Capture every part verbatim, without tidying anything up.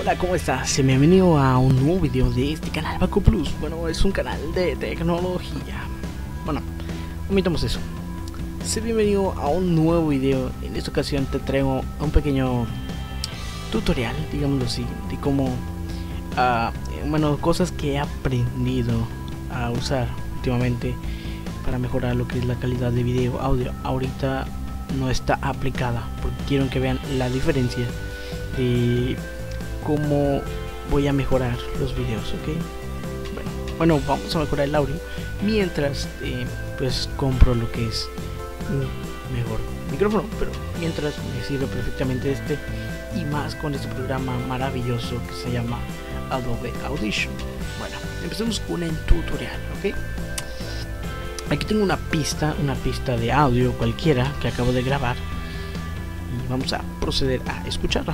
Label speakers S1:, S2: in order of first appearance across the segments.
S1: Hola, ¿cómo estás? Bienvenido a un nuevo video de este canal Baku Plus. Bueno, es un canal de tecnología. Bueno, omitamos eso. Sé bienvenido a un nuevo video. En esta ocasión te traigo un pequeño tutorial, digámoslo así, de cómo, uh, bueno, cosas que he aprendido a usar últimamente para mejorar lo que es la calidad de video, audio. Ahorita no está aplicada porque quiero que vean la diferencia de cómo voy a mejorar los videos, ¿ok? Bueno, bueno, vamos a mejorar el audio mientras eh, pues compro lo que es un mejor micrófono, pero mientras me sirve perfectamente este y más con este programa maravilloso que se llama Adobe Audition. Bueno, empecemos con el tutorial, ¿ok? Aquí tengo una pista, una pista de audio cualquiera que acabo de grabar y vamos a proceder a escucharla.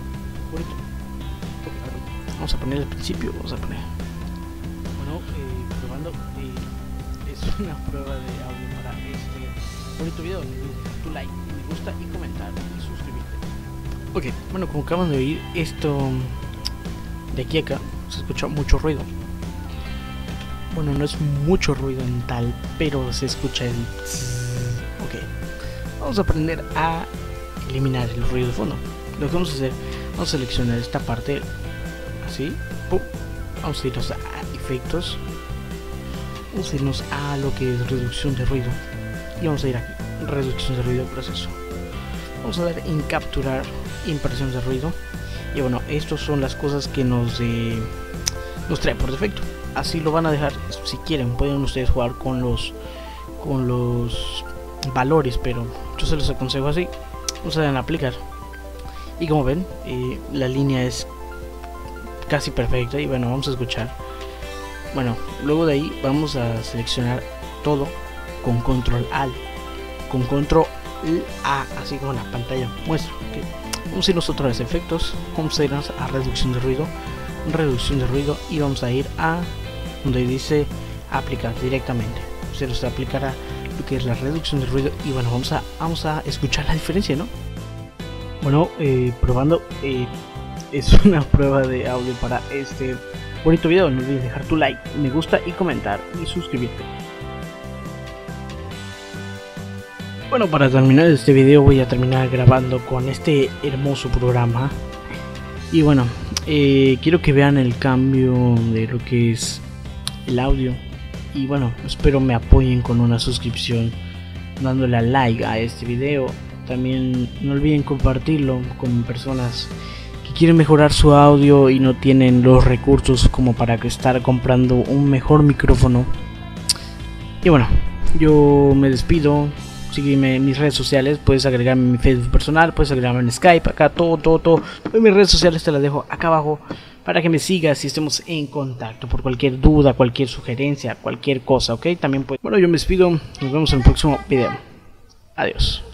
S1: Vamos a poner al principio, vamos a poner. Bueno, eh, probando, eh, es una prueba de audio para este bonito video. Tu like, me gusta y comentar y suscribirte. Ok, bueno, como acaban de oír, esto de aquí a acá se escucha mucho ruido. Bueno, no es mucho ruido en tal, pero se escucha el tss. Ok, vamos a aprender a eliminar el ruido de fondo. Lo que vamos a hacer, vamos a seleccionar esta parte así, ¡pum! Vamos a irnos a efectos, vamos a irnos a lo que es reducción de ruido y vamos a ir aquí, reducción de ruido, proceso. Vamos a dar en capturar impresiones de ruido y bueno, estas son las cosas que nos, eh, nos trae por defecto. Así lo van a dejar. Si quieren pueden ustedes jugar con los con los valores, pero yo se los aconsejo así. Vamos a aplicar y como ven, eh, la línea es casi perfecta y bueno, vamos a escuchar. Bueno, luego de ahí vamos a seleccionar todo con control alt, con control A, así como la pantalla muestra. Okay. Vamos a irnos otra vez a efectos, vamos a irnos a reducción de ruido, reducción de ruido y vamos a ir a donde dice aplicar directamente. Se nos aplicará lo que es la reducción de ruido y bueno, vamos a vamos a escuchar la diferencia, ¿no? Bueno, eh, probando, eh, es una prueba de audio para este bonito video. No olvides dejar tu like, me gusta y comentar y suscribirte. Bueno, para terminar este video voy a terminar grabando con este hermoso programa y bueno, eh, quiero que vean el cambio de lo que es el audio y bueno, espero me apoyen con una suscripción, dándole a like a este video. También no olviden compartirlo con personas que quieren mejorar su audio y no tienen los recursos como para estar comprando un mejor micrófono. Y bueno, yo me despido. Sígueme en mis redes sociales, puedes agregarme en mi Facebook personal, puedes agregarme en Skype, acá todo, todo, todo. En mis redes sociales te las dejo acá abajo para que me sigas y estemos en contacto por cualquier duda, cualquier sugerencia, cualquier cosa, ¿ok? También pues, bueno, yo me despido, nos vemos en el próximo video. Adiós.